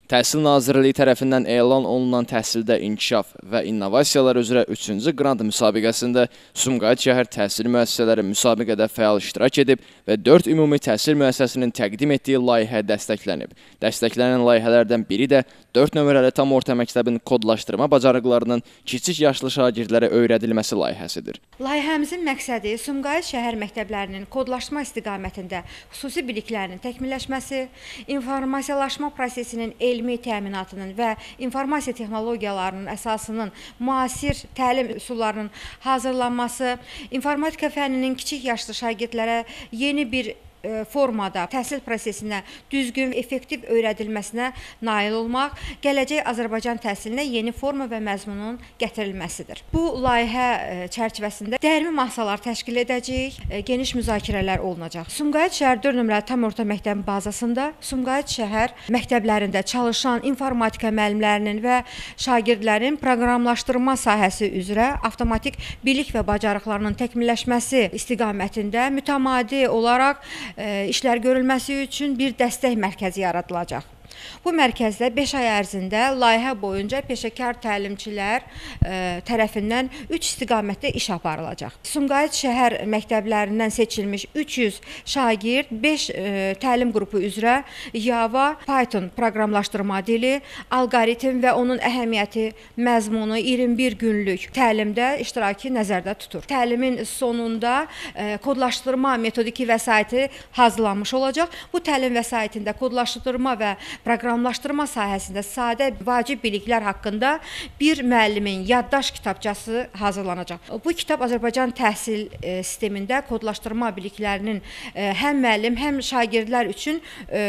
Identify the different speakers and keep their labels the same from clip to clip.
Speaker 1: Təhsil Nazirliyi tərəfindən elan olunan təhsildə inkişaf və innovasiyalar üzrə 3-cü qrant müsabiqəsində Sumqayıt şəhər təhsil müəssisələri müsabiqədə fəal iştirak edib və 4 ümumi təhsil müəssisəsinin təqdim etdiyi layihə dəstəklənib. Dəstəklənən layihələrdən biri də 4 nömrəli tam orta məktəbin kodlaşdırma bacarıqlarının kiçik yaşlı şagirdlərə öyrədilməsi layihəsidir.
Speaker 2: Layihəmizin məqsədi Sumqayıt şəhər məktəblərinin kodlaşma istiqamətində xüsusi biliklərinin təkmilləşməsi, informasiyalaşma prosesinin elmi təminatının və informasiya texnologiyalarının əsasının müasir təlim üsullarının hazırlanması, informatika fənninin kiçik yaşlı şagirdlərə yeni bir formada təhsil prosesinə düzgün, effektiv öyrədilməsinə nail olmaq, gələcək Azərbaycan təhsilinə yeni forma və məzmunun gətirilməsidir. Bu layihə çərçivəsində dərmi masalar təşkil edəcəyik, geniş müzakirələr olunacaq. Sumqayıt şəhər 4 nömrəli tam orta məktəbin bazasında Sumqayıt şəhər məktəblərində çalışan informatika müəllimlərinin və şagirdlərin proqramlaşdırma sahəsi üzrə avtomatik bilik və bacarıqlarının təkmilləşməsi istiqamətində mütəmadi olaraq işlər görülməsi üçün bir dəstək mərkəzi yaradılacaq. Bu mərkəzdə 5 ay ərzində layihə boyunca peşəkar təlimçilər tərəfindən 3 istiqamətdə iş aparılacaq. Sumqayıt şəhər məktəblərindən seçilmiş 300 şagird 5 təlim qrupu üzrə Java, Python proqramlaşdırma dili, alqoritm və onun əhəmiyyəti, məzmunu 21 günlük təlimdə iştirakı nəzərdə tutur. Təlimin sonunda kodlaşdırma metodiki vəsaiti hazırlanmış olacaq. Bu təlim vəsaitində kodlaşdırma və proqramlaşdırma sahəsində sadə vacib biliklər haqqında bir müəllimin yaddaş kitabçası hazırlanacaq. Bu kitab Azərbaycan təhsil sistemində kodlaşdırma biliklərinin həm müəllim, həm şagirdlər üçün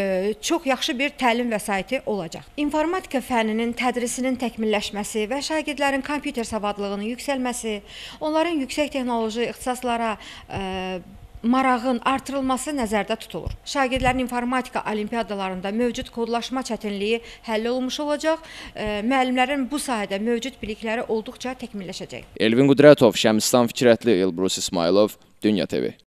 Speaker 2: çox yaxşı bir təlim vəsaiti olacaq. İnformatika fənninin tədrisinin təkmilləşməsi və şagirdlərin kompüter savadlığının yüksəlməsi, onların yüksək texnoloji ixtisaslara marağın artırılması nəzərdə tutulur. Şagirdlərin informatika olimpiyadalarında mövcud kodlaşma çətinliyi həll olunmuş olacaq. Müəllimlərin bu sahədə mövcud bilikləri olduqca təkmilləşəcək.
Speaker 1: Elvin Qudrətov, Şəmstan Fikrətli, Elbrus İsmailov, Dünya TV.